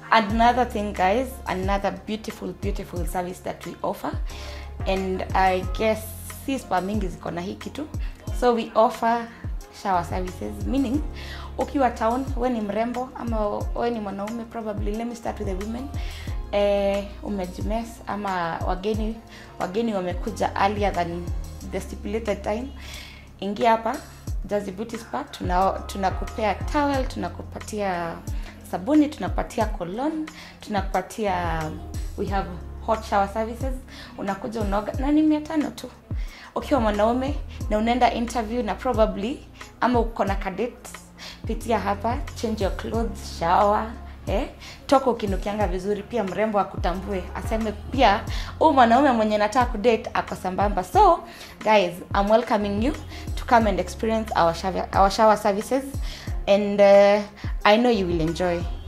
Another thing, guys, another beautiful service that we offer, and I guess si spa mingi ziko na hii kitu. So we offer shower services, meaning ukiwa town, wewe ni mrembo ama wewe ni mwanaume, probably let me start with the women, umejimes ama wageni wamekuja earlier than the stipulated time, ingia hapa Jazzy Beauty Spa, tunakupea towel, tunakupatia sabuni, tunapatia cologne, tunakupatia, we have hot shower services, unakuja unaoga na ni 500 tu. Ukiwa mwanaume na unaenda interview na probably ama uko na cadets, pitia hapa, change your clothes, shower, toka ukinukianga vizuri, pia mrembo akutambue, aseme pia mwanaume mwenye nataka kudate ako sambamba. So guys, I'm welcoming you to come and experience our shower services, and I know you will enjoy.